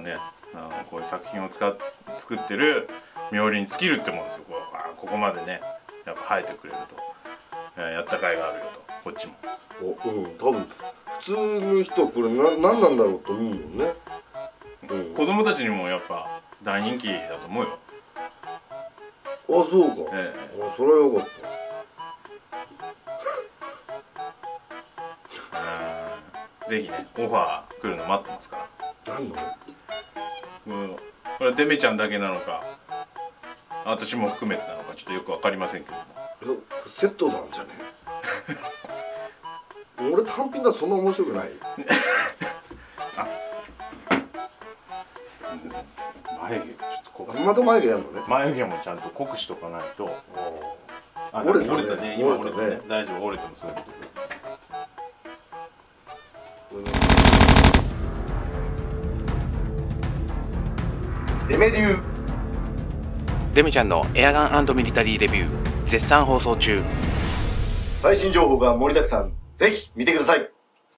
ね、こういう作品を作ってる冥利に尽きるってもんですよ。ここまでねやっぱ生えてくれると、やった甲斐があるよと、こっちも。 多分普通の人はこれ何なんだろうと思うもんね。 子供たちにもやっぱ大人気だと思うよ。 そうか。それはよかった。 ぜひねオファー来るの待ってますから。 何の？ これデメちゃんだけなのか私も含めてなのかちょっとよく分かりませんけども。 セットなんじゃねえ。俺単品だとそんな面白くない。 眉毛ちょっとこう。 また眉毛やるのね。 眉毛もちゃんと濃くしとかないと。 折れたね。 今折れたね。大丈夫、折れてもすぐ。 デメ流デメちゃんのエアガン&ミリタリーレビュー絶賛放送中。 最新情報が盛りだくさん。ぜひ見てください。